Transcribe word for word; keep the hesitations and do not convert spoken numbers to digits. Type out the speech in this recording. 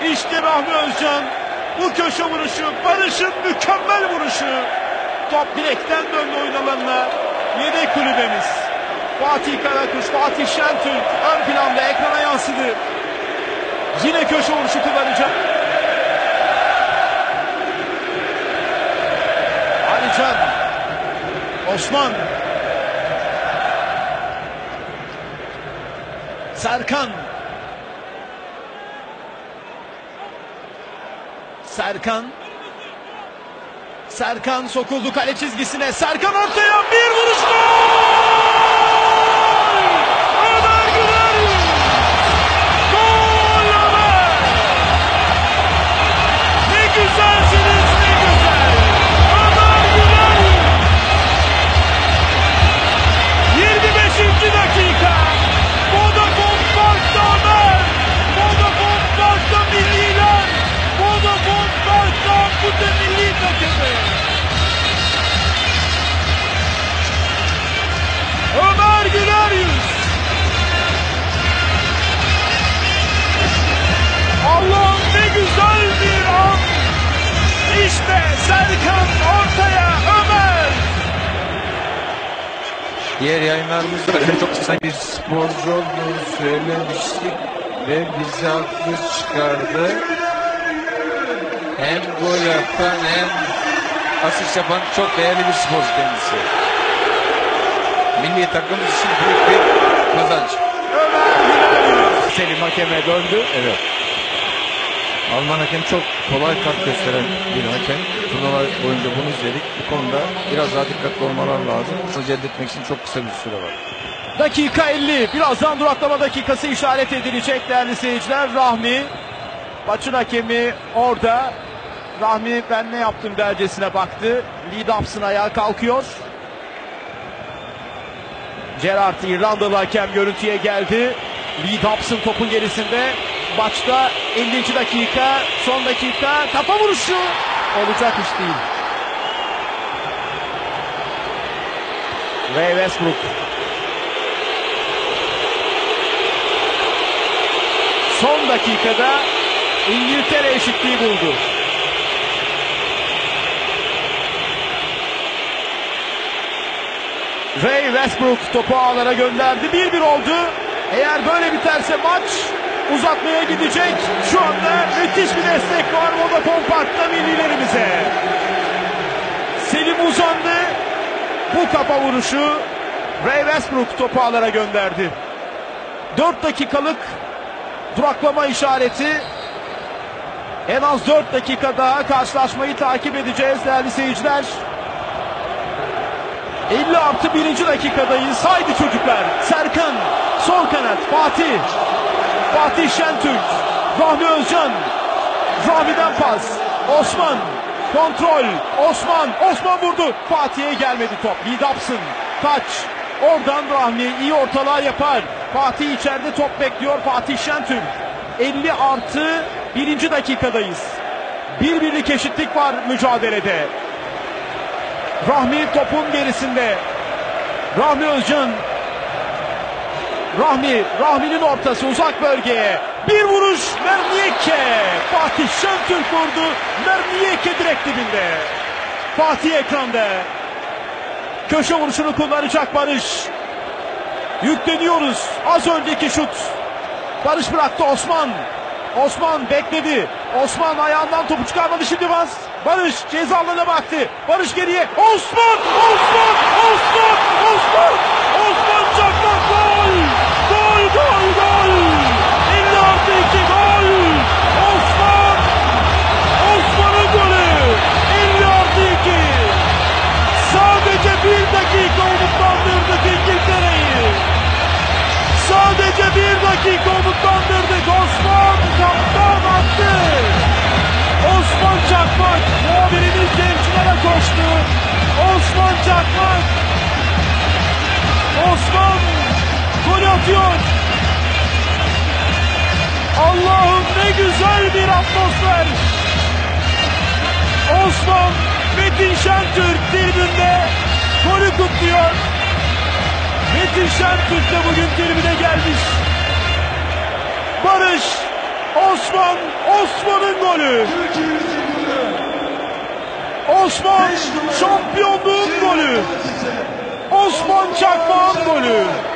İşte Rahmi Özcan. Bu köşe vuruşu, Barış'ın mükemmel vuruşu. Top bilekten döndü oyun alanına. Yedek kulübemiz Fatih Karakuş, Fatih Şentürk ön planda ekrana yansıdı. Yine köşe vuruşu kullanacak. Alican, Osman, Serkan, Serkan, Serkan sokuldu kale çizgisine. Serkan ortaya bir vuruş gol! Ömer Güler! Gol Ömer! Ne güzelsiniz, ne güzel! Ömer Güler! yirmi beşinci dakika. Vodafone Park'ta Ömer! Vodafone Park'ta milliler! Vodafone Park'ta bu da milli takımı! Ömer Güler yüz! Allah'ım ne güzel bir an! İşte Serkan ortaya, Ömer! Diğer yayınlarımızda çok kısa bir sporcu olduğunu söylemiştik ve bizi haklı çıkardı. Hem gol yapan hem asist yapan çok değerli bir sporcu kendisi. Milli takımımız için büyük bir kazanç. Selim hakeme döndü. Evet. Alman hakem çok kolay kart gösteren bir hakem. Turnuva boyunca bunu izledik. Bu konuda biraz daha dikkatli olmalar lazım. Hızlı elde etmek için çok kısa bir süre var. Dakika elli. Birazdan duraklama dakikası işaret edilecek değerli seyirciler. Rahmi, maçın hakemi orada. Rahmi ben ne yaptım dercesine baktı. Lee Dobson ayağa kalkıyor. Gerard İrlandalı hakem görüntüye geldi. Lee Dobson topun gerisinde. Maçta ellinci dakika, son dakika, kafa vuruşu. Olacak iş değil. Ray Westbrook. Son dakikada İngiltere eşitliği buldu. Ray Westbrook topu ağlara gönderdi. bir bir oldu. Eğer böyle biterse maç uzatmaya gidecek. Şu anda müthiş bir destek var Vodafone Park'ta millilerimize. Selim uzandı. Bu kafa vuruşu Ray Westbrook topu ağlara gönderdi. dört dakikalık duraklama işareti. En az dört dakika daha karşılaşmayı takip edeceğiz değerli seyirciler. elli artı birinci dakikadayız. Haydi çocuklar. Serkan, sol kanat, Fatih. Fatih Şentürk, Rahmi Özcan. Rahmi'den pas. Osman, kontrol. Osman, Osman vurdu. Fatih'e gelmedi top. Lee Dobson, taç. Oradan Rahmi iyi ortalar yapar. Fatih içeride top bekliyor. Fatih Şentürk. elli artı birinci dakikadayız. Bir birlik eşitlik var mücadelede. Rahmi topun gerisinde. Rahmi Özcan. Rahmi, Rahmi'nin ortası uzak bölgeye. Bir vuruş Merniyeke. Fatih Şentürk vurdu. Merniyeke direkt dibinde. Fatih ekranda. Köşe vuruşunu kullanacak Barış. Yükleniyoruz. Az önceki şut. Barış bıraktı Osman. Osman bekledi. Osman ayağından topu çıkarmadı, şimdi bas. Barış ceza alanına baktı. Barış geriye. Osman! Osman! Osman! Osman! Osman çakmak gol! Gol! Gol! Gol! elli artı iki gol! Osman! Osman'ın golü! elli artı iki! Sadece bir dakika umutlandırdık İngiltere'yi. Sadece bir dakika umutlandırdık. Osman kaptan attı. Osman Çakmak muhabirimiz gençlere koştu. Osman Çakmak. Osman gol atıyor. Allah'ım ne güzel bir atmosfer. Osman Metin Şentürk tribünde golü kutluyor. Metin Şentürk de bugün tribüne gelmiş. Barış Osman, Osman'ın golü. Osman şampiyonluğun golü. Osman Çakmak'ın golü.